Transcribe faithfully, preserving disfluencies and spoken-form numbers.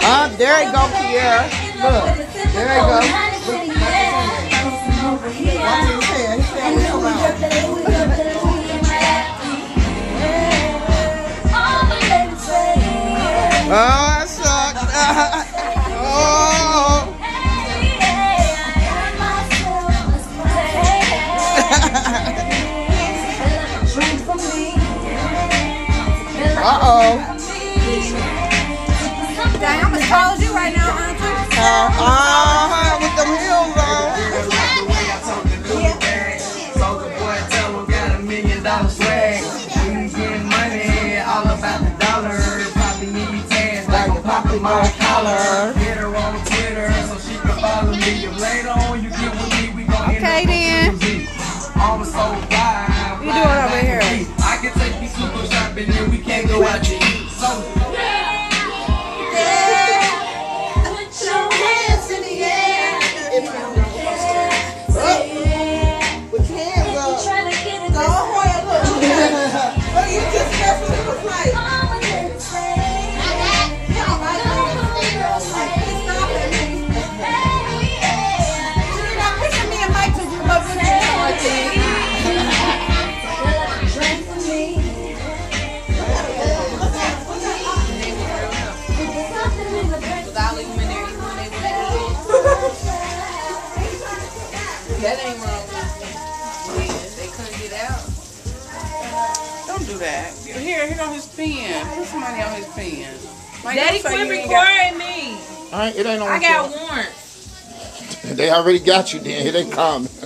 Uh, there you go, Pierre. Look, there you go. Watch his hair. His hair will come out. Oh, that sucks. Oh. Uh-oh. Dang, I'm as tall as you right now, Auntie. Uh, uh, with them heels on. So the boy tell him got a million dollar swag. When you get money, all about the dollar. Popping me tags like a popping my collar. Get her on Twitter so she can follow me. If later on you get with me, we gon' end Okay, then. I'm so fly. What you doing over here? I can take you super shopping and we can't go out to eat. So that ain't wrong. They couldn't get out. Don't do that. Here, here go his pen. Put some money on his pen. Mike, Daddy, don't say quit you ain't recording me. All right, it ain't on. I got warrants. They already got you then. Here they come.